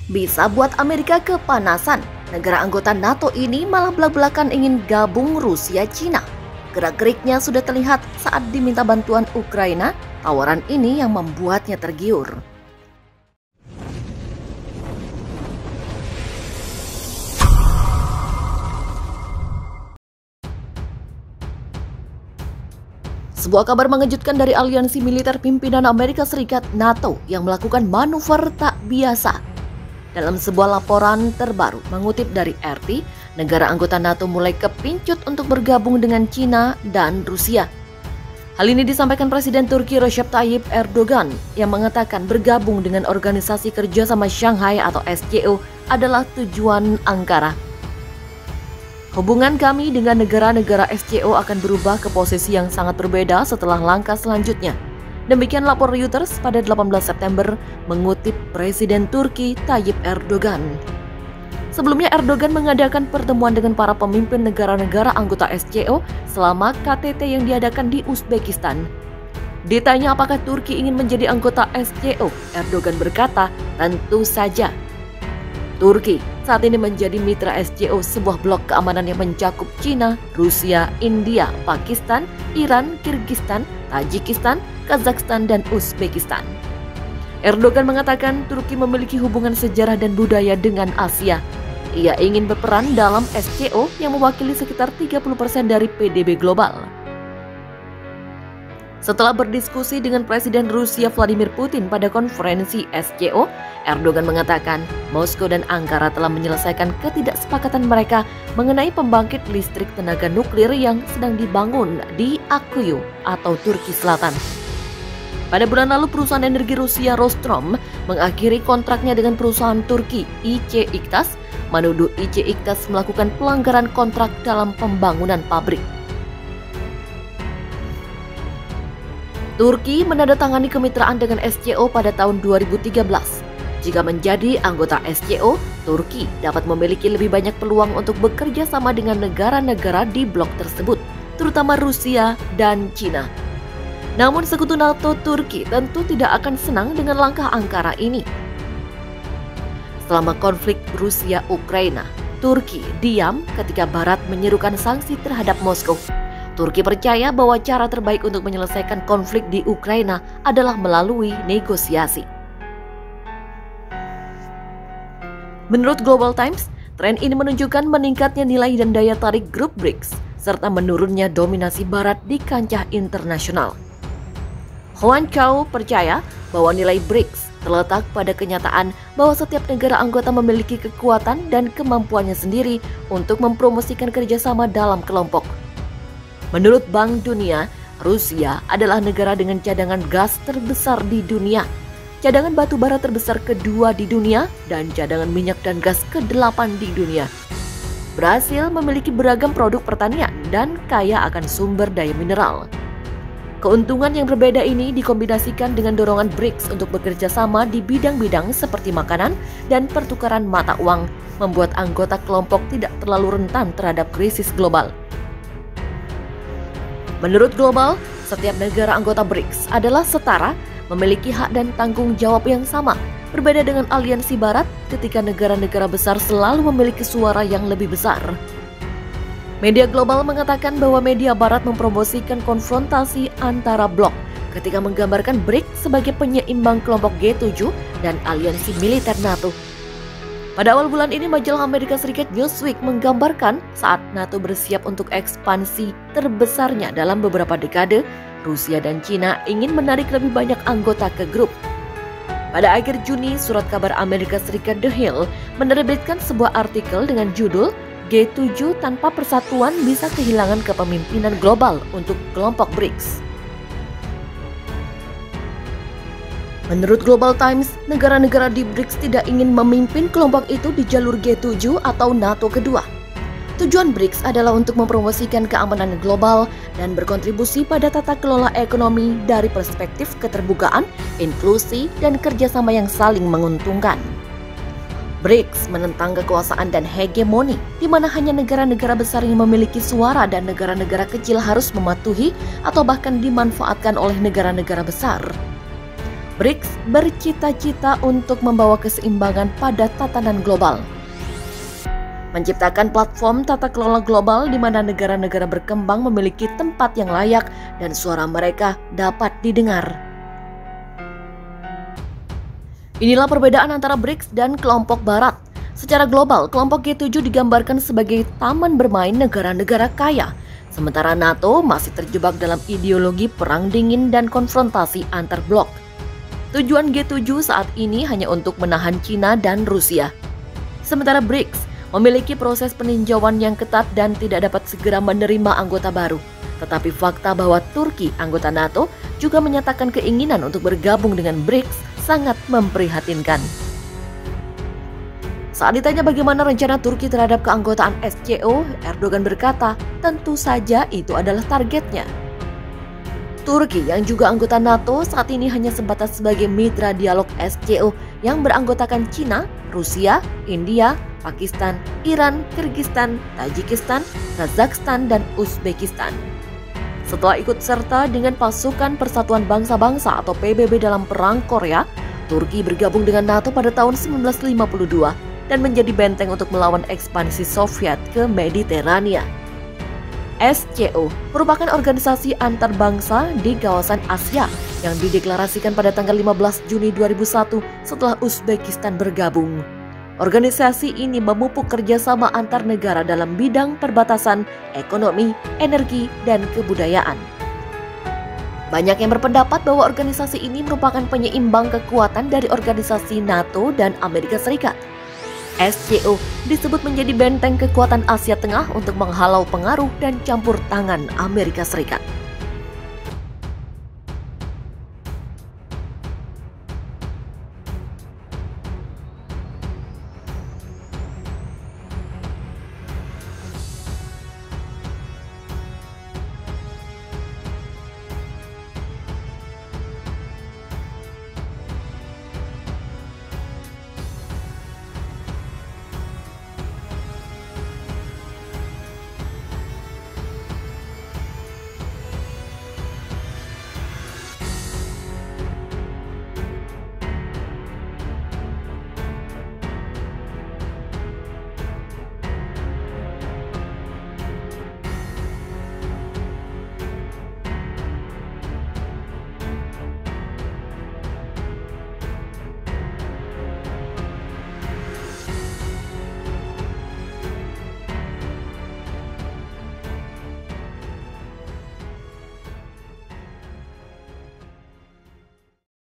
bisa buat Amerika kepanasan. Negara anggota NATO ini malah belak-belakan ingin gabung Rusia Cina. Gerak-geriknya sudah terlihat saat diminta bantuan Ukraina. Tawaran ini yang membuatnya tergiur. Sebuah kabar mengejutkan dari aliansi militer pimpinan Amerika Serikat NATO yang melakukan manuver tak biasa. Dalam sebuah laporan terbaru mengutip dari RT, negara anggota NATO mulai kepincut untuk bergabung dengan Cina dan Rusia. Hal ini disampaikan Presiden Turki Recep Tayyip Erdogan yang mengatakan bergabung dengan Organisasi Kerjasama Shanghai atau SCO adalah tujuan Ankara. Hubungan kami dengan negara-negara SCO akan berubah ke posisi yang sangat berbeda setelah langkah selanjutnya. Demikian lapor Reuters pada 18 September mengutip Presiden Turki Tayyip Erdogan. Sebelumnya Erdogan mengadakan pertemuan dengan para pemimpin negara-negara anggota SCO selama KTT yang diadakan di Uzbekistan. Ditanya apakah Turki ingin menjadi anggota SCO, Erdogan berkata, tentu saja. Turki saat ini menjadi mitra SCO, sebuah blok keamanan yang mencakup Cina, Rusia, India, Pakistan, Iran, Kirgistan, Tajikistan, Kazakhstan, dan Uzbekistan. Erdogan mengatakan Turki memiliki hubungan sejarah dan budaya dengan Asia. Ia ingin berperan dalam SCO yang mewakili sekitar 30% dari PDB global. Setelah berdiskusi dengan Presiden Rusia Vladimir Putin pada konferensi SCO, Erdogan mengatakan Moskow dan Ankara telah menyelesaikan ketidaksepakatan mereka mengenai pembangkit listrik tenaga nuklir yang sedang dibangun di Akkuyu atau Turki Selatan. Pada bulan lalu perusahaan energi Rusia Rosatom mengakhiri kontraknya dengan perusahaan Turki IC Iktas, menuduh IC Iktas melakukan pelanggaran kontrak dalam pembangunan pabrik. Turki menandatangani kemitraan dengan SCO pada tahun 2013. Jika menjadi anggota SCO, Turki dapat memiliki lebih banyak peluang untuk bekerja sama dengan negara-negara di blok tersebut, terutama Rusia dan Cina. Namun sekutu NATO Turki tentu tidak akan senang dengan langkah Ankara ini. Selama konflik Rusia-Ukraina, Turki diam ketika Barat menyerukan sanksi terhadap Moskow. Turki percaya bahwa cara terbaik untuk menyelesaikan konflik di Ukraina adalah melalui negosiasi. Menurut Global Times, tren ini menunjukkan meningkatnya nilai dan daya tarik grup BRICS, serta menurunnya dominasi Barat di kancah internasional. Huan Chao percaya bahwa nilai BRICS terletak pada kenyataan bahwa setiap negara anggota memiliki kekuatan dan kemampuannya sendiri untuk mempromosikan kerjasama dalam kelompok. Menurut Bank Dunia, Rusia adalah negara dengan cadangan gas terbesar di dunia, cadangan batu bara terbesar kedua di dunia, dan cadangan minyak dan gas ke-8 di dunia. Brasil memiliki beragam produk pertanian dan kaya akan sumber daya mineral. Keuntungan yang berbeda ini dikombinasikan dengan dorongan BRICS untuk bekerja sama di bidang-bidang seperti makanan dan pertukaran mata uang, membuat anggota kelompok tidak terlalu rentan terhadap krisis global. Menurut Global, setiap negara anggota BRICS adalah setara, memiliki hak dan tanggung jawab yang sama, berbeda dengan aliansi Barat ketika negara-negara besar selalu memiliki suara yang lebih besar. Media global mengatakan bahwa media Barat mempromosikan konfrontasi antara blok ketika menggambarkan BRICS sebagai penyeimbang kelompok G7 dan aliansi militer NATO. Pada awal bulan ini, majalah Amerika Serikat Newsweek menggambarkan saat NATO bersiap untuk ekspansi terbesarnya dalam beberapa dekade, Rusia dan Cina ingin menarik lebih banyak anggota ke grup. Pada akhir Juni, surat kabar Amerika Serikat The Hill menerbitkan sebuah artikel dengan judul G7 tanpa persatuan bisa kehilangan kepemimpinan global untuk kelompok BRICS. Menurut Global Times, negara-negara di BRICS tidak ingin memimpin kelompok itu di jalur G7 atau NATO kedua. Tujuan BRICS adalah untuk mempromosikan keamanan global dan berkontribusi pada tata kelola ekonomi dari perspektif keterbukaan, inklusi, dan kerjasama yang saling menguntungkan. BRICS menentang kekuasaan dan hegemoni, di mana hanya negara-negara besar yang memiliki suara dan negara-negara kecil harus mematuhi atau bahkan dimanfaatkan oleh negara-negara besar. BRICS bercita-cita untuk membawa keseimbangan pada tatanan global, menciptakan platform tata kelola global di mana negara-negara berkembang memiliki tempat yang layak dan suara mereka dapat didengar. Inilah perbedaan antara BRICS dan kelompok Barat. Secara global, kelompok G7 digambarkan sebagai taman bermain negara-negara kaya, sementara NATO masih terjebak dalam ideologi perang dingin dan konfrontasi antar blok. Tujuan G7 saat ini hanya untuk menahan Cina dan Rusia. Sementara BRICS memiliki proses peninjauan yang ketat dan tidak dapat segera menerima anggota baru. Tetapi fakta bahwa Turki, anggota NATO, juga menyatakan keinginan untuk bergabung dengan BRICS sangat memprihatinkan. Saat ditanya bagaimana rencana Turki terhadap keanggotaan SCO, Erdogan berkata, tentu saja itu adalah targetnya. Turki yang juga anggota NATO saat ini hanya sebatas sebagai mitra dialog SCO yang beranggotakan Cina, Rusia, India, Pakistan, Iran, Kirgistan, Tajikistan, Kazakhstan, dan Uzbekistan. Setelah ikut serta dengan pasukan Persatuan Bangsa-Bangsa atau PBB dalam Perang Korea, Turki bergabung dengan NATO pada tahun 1952 dan menjadi benteng untuk melawan ekspansi Soviet ke Mediterania. SCO merupakan organisasi antar bangsa di kawasan Asia yang dideklarasikan pada tanggal 15 Juni 2001 setelah Uzbekistan bergabung. Organisasi ini memupuk kerjasama antar negara dalam bidang perbatasan, ekonomi, energi, dan kebudayaan. Banyak yang berpendapat bahwa organisasi ini merupakan penyeimbang kekuatan dari organisasi NATO dan Amerika Serikat. SCO disebut menjadi benteng kekuatan Asia Tengah untuk menghalau pengaruh dan campur tangan Amerika Serikat.